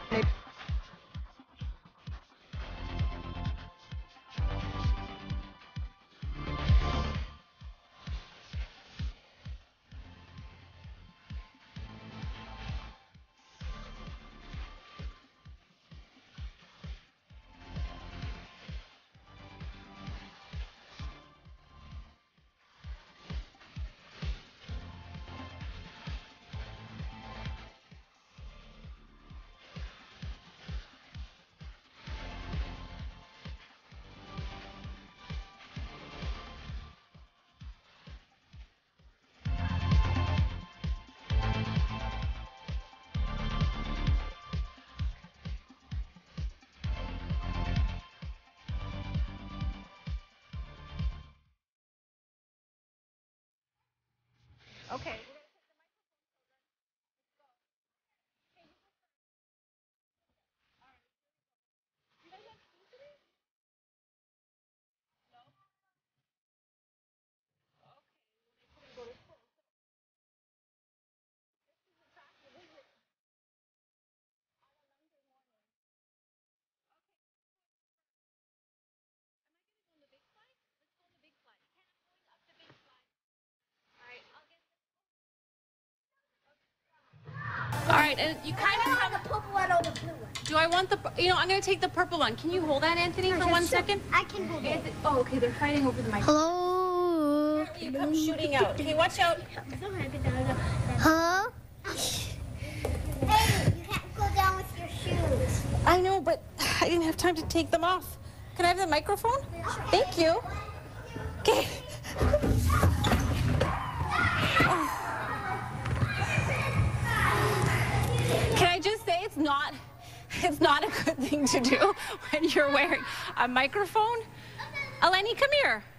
Okay. All right, and you kind of have the purple one or the blue one. Do I want the? I'm going to take the purple one. Can you hold that, Anthony, for 1 second? I can hold it. Oh, okay. They're fighting over the microphone. Hello. You come shooting out. Okay, watch out. Huh? Hey, you can't go down with your shoes. I know, but I didn't have time to take them off. Can I have the microphone? Thank you. Okay. Can I just say it's not a good thing to do when you're wearing a microphone? Eleni, come here.